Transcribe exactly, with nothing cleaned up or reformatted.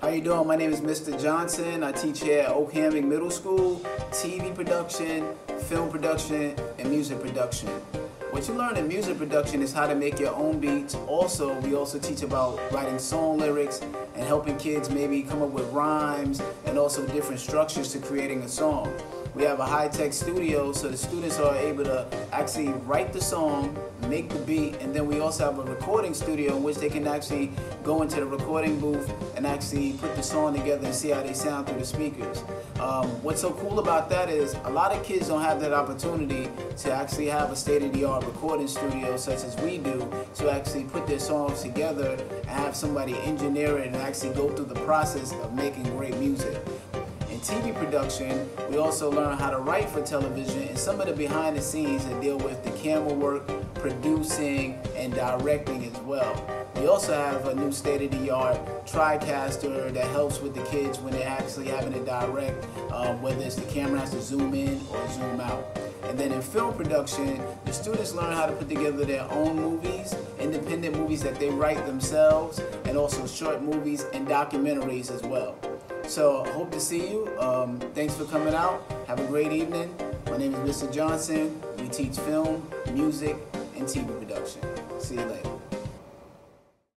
How you doing? My name is Mister Johnson. I teach here at Oak-Hammock Middle School, T V production, film production, and music production. What you learn in music production is how to make your own beats. Also, we also teach about writing song lyrics and helping kids maybe come up with rhymes and also different structures to creating a song. We have a high-tech studio, so the students are able to actually write the song, make the beat, and then we also have a recording studio in which they can actually go into the recording booth and actually put the song together and see how they sound through the speakers. Um, what's so cool about that is a lot of kids don't have that opportunity to actually have a state-of-the-art recording studio such as we do to actually put their songs together and have somebody engineer it and actually go through the process of making great music. In T V production, we also learn how to write for television and some of the behind the scenes that deal with the camera work, producing, and directing as well. We also have a new state-of-the-art TriCaster that helps with the kids when they're actually having to direct, um, whether it's the camera has to zoom in or zoom out. And then in film production, the students learn how to put together their own movies, independent movies that they write themselves, and also short movies and documentaries as well. So I hope to see you. Um, thanks for coming out. Have a great evening. My name is Mister Johnson. We teach film, music, and T V production. See you later.